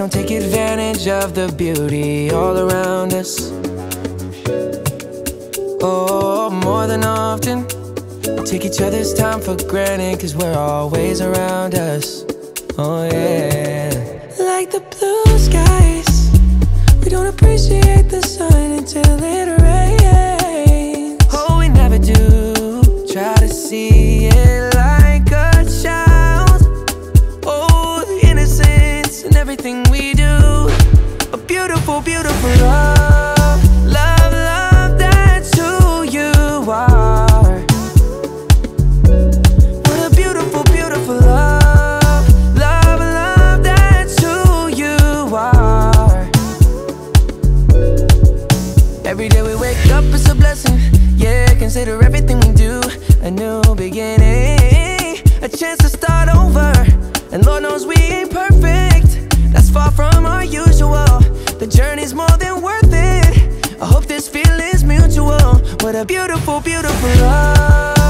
don't take advantage of the beauty all around us. Oh, more than often we take each other's time for granted, 'cause we're always around us. Oh yeah. Like the blue skies, we don't appreciate the sun until it rains. Oh, we never do try to see it like a child. Oh, the innocence in everything we do. A beautiful, beautiful love. Love, love, that's who you are. What a beautiful, beautiful love. Love, love, that's who you are. Every day we wake up, it's a blessing. Yeah, consider everything we do a new beginning, a chance to start over. And Lord knows we ain't perfect, that's far from our usual. The journey's more than worth it, I hope this feeling's mutual. What a beautiful, beautiful love.